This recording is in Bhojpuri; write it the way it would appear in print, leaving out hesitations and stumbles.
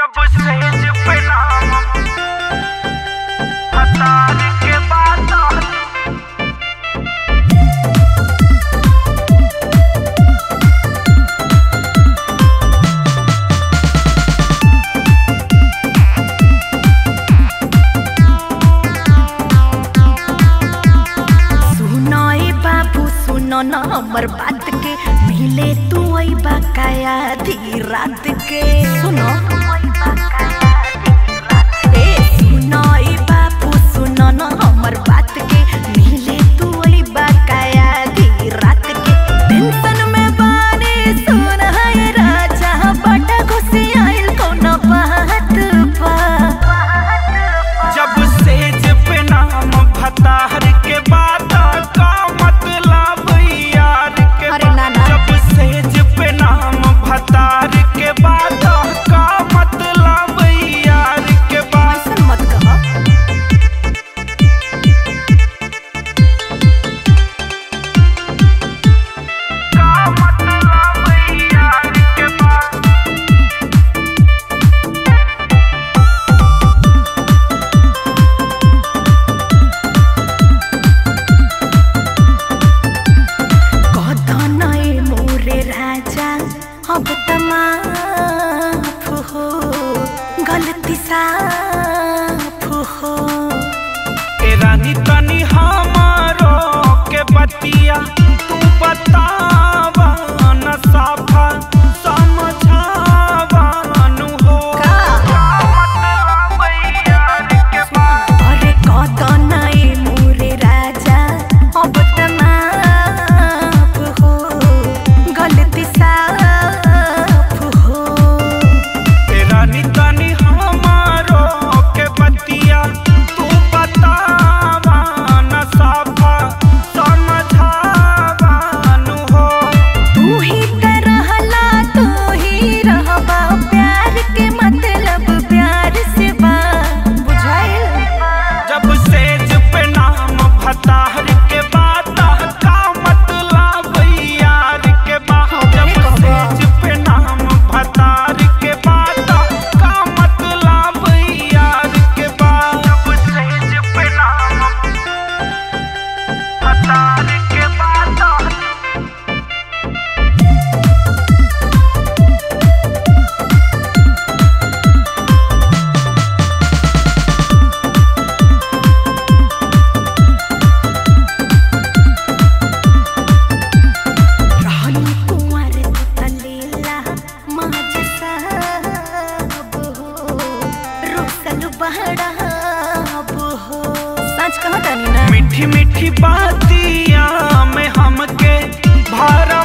जब सेज पे नाम हतार के बाद सुनो ना हमर बात के मिले तू आई बकाया धी रात के सुनो सुनो ई बापू सुनो ना हमर बात के मिले तू आई बकाया धी रात के टेंशन में बारे सुन है राजा बड़ा गुस्से आइल कोनो बात पा जब सेज पे नाम भतार के बाद अब तमाफ हो गलती साफ हो ए रानी तनी हमारो के बतिया तू बतावा न साफा समझावा नु हो अरे कदन ए मोरे राजा अब तमाफ हो गलती मीठी मीठी बातियां में हमके भरा